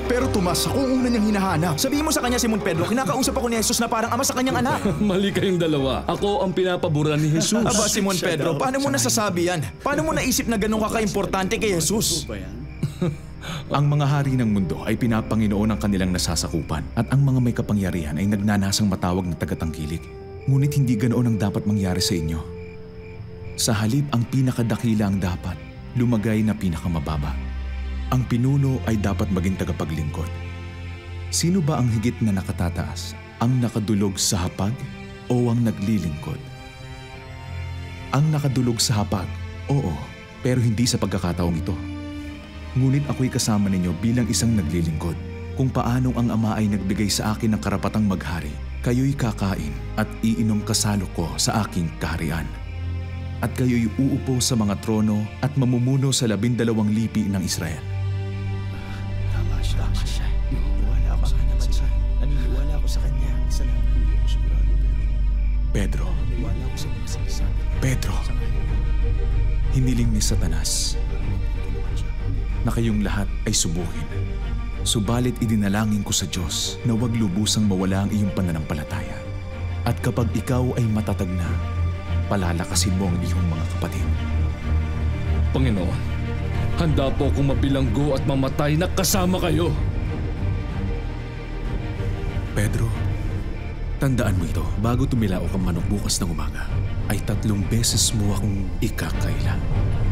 Pero Tomas, ako ang una niyang hinahanap. Sabihin mo sa kanya, Simon Pedro, kinakausap ako ni Jesus na parang ama sa kanyang anak. Mali kayong dalawa. Ako ang pinapabura ni Jesus. Aba, Simon Pedro, paano mo nasasabi yan? Paano mo naisip na ganun ka-importante kay Jesus? Ang mga hari ng mundo ay pinapanginoon ang kanilang nasasakupan at ang mga may kapangyarihan ay nagnanasang matawag na tagatangkilik. Ngunit hindi ganoon ang dapat mangyari sa inyo. Sa halip, ang pinakadakila ang dapat, lumagay na pinakamababa. Ang pinuno ay dapat maging tagapaglingkod. Sino ba ang higit na nakatataas? Ang nakadulog sa hapag o ang naglilingkod? Ang nakadulog sa hapag, oo, pero hindi sa pagkakataong ito. Ngunit ako'y kasama ninyo bilang isang naglilingkod. Kung paanong ang Ama ay nagbigay sa akin ng karapatang maghari, kayo'y kakain at iinom kasalo ko sa aking kaharian. At kayo'y uupo sa mga trono at mamumuno sa 12 lipi ng Israel. Tama siya. Naniniwala ako sa kanya. Naniniwala ako sa kanya. Salamat. Hindi ako sigurado Pedro. Naniniwala ako sa mga sinasabi. Pedro. Hiniling ni Satanas na kayong lahat ay subukin. Subalit idinalangin ko sa Diyos na huwag lubusang mawala ang iyong pananampalataya. At kapag ikaw ay matatag na, palalakasin mo ang iyong mga kapatid. Panginoon, handa po akong mabilanggo at mamatay na kasama kayo. Pedro, tandaan mo ito, bago tumilaok ang manok bukas ng umaga, ay 3 beses mo akong ikakaila.